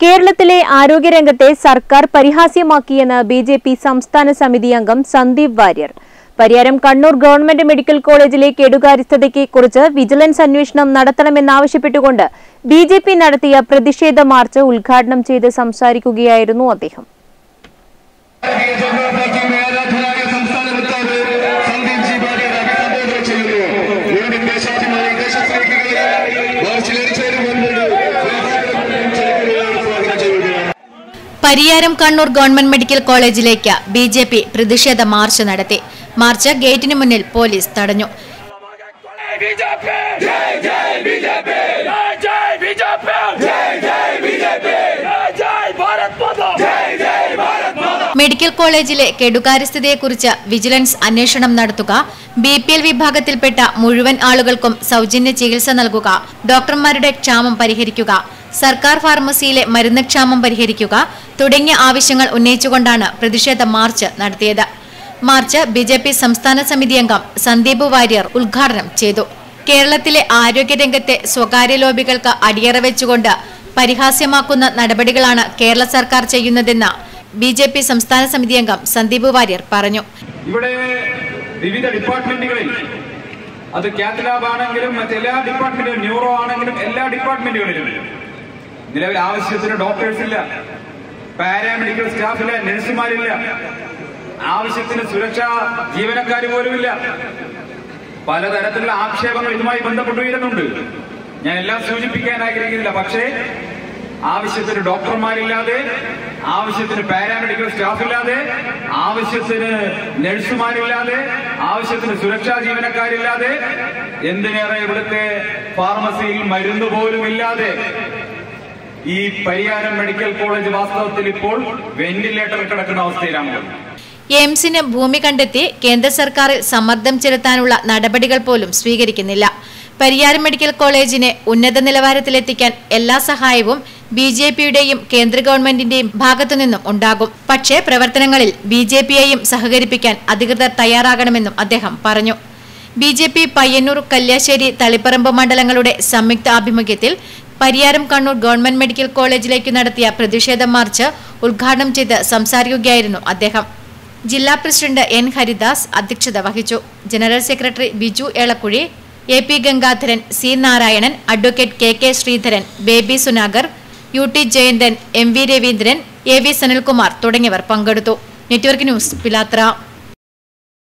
കേരളത്തിലെ ആരോഗ്യരംഗത്തെ സർക്കാർ പരിഹാസ്യമാക്കിയെന്ന് ബിജെപി സംസ്ഥാന സമിതി അംഗം സന്ദീപ് വാര്യർ. പരിയാരം കണ്ണൂർ ഗവൺമെന്റ് മെഡിക്കൽ കോളേജിലെ കേടുകാര്യസ്ഥതയെക്കുറിച്ച് വിജിലൻസ് അന്വേഷണം നടത്തണമെന്നാവശ്യപ്പെട്ടുകൊണ്ട് ബിജെപി നടത്തിയ പ്രതിഷേധ മാർച്ച് ഉദ്ഘാടനം ചെയ്ത് സംസാരിക്കുകയായിരുന്നു അദ്ദേഹം. പരിയാരം കണ്ണൂർ ഗവൺമെന്റ് മെഡിക്കൽ കോളേജിലേക്ക് ബിജെപി പ്രതിഷേധ മാർച്ച് നടത്തി. മാർച്ച് ഗേറ്റിന് മുന്നിൽ പോലീസ് തടഞ്ഞു. മെഡിക്കൽ കോളേജിലെ കെടുകാര്യസ്ഥതയെക്കുറിച്ച് വിജിലൻസ് അന്വേഷണം നടത്തുക, BPL വിഭാഗത്തിൽപ്പെട്ട മുഴുവൻ ആളുകൾക്കും സൗജന്യ ചികിത്സ നൽകുക, ഡോക്ടർമാരുടെ ക്ഷാമം പരിഹരിക്കുക, സർക്കാർ ഫാർമസിയിലെ മരുന്ന് ക്ഷാമം പരിഹരിക്കുക തുടങ്ങിയ ആവശ്യങ്ങൾ ഉന്നയിച്ചുകൊണ്ടാണ് പ്രതിഷേധ മാർച്ച് നടത്തിയത്. മാർച്ച് ബിജെപി സംസ്ഥാന സമിതി അംഗം സന്ദീപ് വാര്യർ ഉദ്ഘാടനം ചെയ്തു. കേരളത്തിലെ ആരോഗ്യരംഗത്തെ സ്വകാര്യ ലോബികൾക്ക് അടിയറ വെച്ചുകൊണ്ട് പരിഹാസ്യമാക്കുന്ന നടപടികളാണ് കേരള സർക്കാർ ചെയ്യുന്നതെന്ന് ബിജെപി സംസ്ഥാന സമിതി അംഗം സന്ദീപ് വാര്യർ പറഞ്ഞു. ഇവിടെ വിവിധ ഡിപ്പാർട്ട്മെന്റുകളിൽ അത് കാത്ത് ലാബ് ആണെങ്കിലും മറ്റെല്ലാ ഡിപ്പാർട്ട്മെന്റുകളും, ന്യൂറോ ആണെങ്കിലും എല്ലാ ഡിപ്പാർട്ട്മെന്റുകളിലും നിലവിൽ ആവശ്യത്തിന് ഡോക്ടേഴ്സ് ഇല്ല, പാരാമെഡിക്കൽ സ്റ്റാഫില്ല, നഴ്സുമാരില്ല, ആവശ്യത്തിന് സുരക്ഷാ ജീവനക്കാർ പോലുമില്ല. പലതരത്തിലുള്ള ആക്ഷേപങ്ങൾ ഇതുമായി ബന്ധപ്പെട്ട് വരുന്നുണ്ട്. ഞാൻ എല്ലാം സൂചിപ്പിക്കാൻ ആഗ്രഹിക്കുന്നില്ല. പക്ഷേ ആവശ്യത്തിന് ഡോക്ടർമാരില്ലാതെ, ആവശ്യത്തിന് പാരാമെഡിക്കൽ സ്റ്റാഫില്ലാതെ, ആവശ്യത്തിന് നഴ്സുമാരില്ലാതെ, ആവശ്യത്തിന് സുരക്ഷാ ജീവനക്കാരില്ലാതെ, എന്തിനേറെ ഇവിടുത്തെ ഫാർമസിയിൽ മരുന്ന് പോലും ഇല്ലാതെ ഈ പരിയാരം മെഡിക്കൽ കോളേജ് വാസ്തവത്തിൽ ഇപ്പോൾ വെന്റിലേറ്റർ കിടക്കുന്ന അവസ്ഥയിലാണ്. എയിംസിന് ഭൂമി കണ്ടെത്തി കേന്ദ്ര സർക്കാരിൽ സമ്മർദ്ദം ചെലുത്താനുള്ള നടപടികൾ പോലും സ്വീകരിക്കുന്നില്ല. പരിയാരം മെഡിക്കൽ കോളേജിനെ ഉന്നത നിലവാരത്തിലെത്തിക്കാൻ എല്ലാ സഹായവും ബിജെപിയുടെയും കേന്ദ്ര ഗവൺമെന്റിന്റെയും ഭാഗത്തുനിന്നും ഉണ്ടാകും. പക്ഷേ പ്രവർത്തനങ്ങളിൽ ബിജെപിയെയും സഹകരിപ്പിക്കാൻ അധികൃതർ തയ്യാറാകണമെന്നും അദ്ദേഹം പറഞ്ഞു. ബിജെപി പയ്യന്നൂർ, കല്യാശ്ശേരി, തളിപ്പറമ്പ് മണ്ഡലങ്ങളുടെ സംയുക്ത ആഭിമുഖ്യത്തിൽ പരിയാരം കണ്ണൂർ ഗവൺമെന്റ് മെഡിക്കൽ കോളേജിലേക്ക് നടത്തിയ പ്രതിഷേധ മാർച്ച് ഉദ്ഘാടനം ചെയ്ത് സംസാരിക്കുകയായിരുന്നു അദ്ദേഹം. ജില്ലാ പ്രസിഡന്റ് N. ഹരിദാസ് അധ്യക്ഷത വഹിച്ചു. General secretary Biju Elakkuzhi, AP Gangadharan, C. Narayanan, advocate KK Sreedharan, Baby Sunagar, UT Jayanthan, MV Raveendran, AV Sanalkumar തുടങ്ങിയവർ പങ്കെടുത്തു. നെറ്റ്വർക്ക് ന്യൂസ്, പിലാത്ര.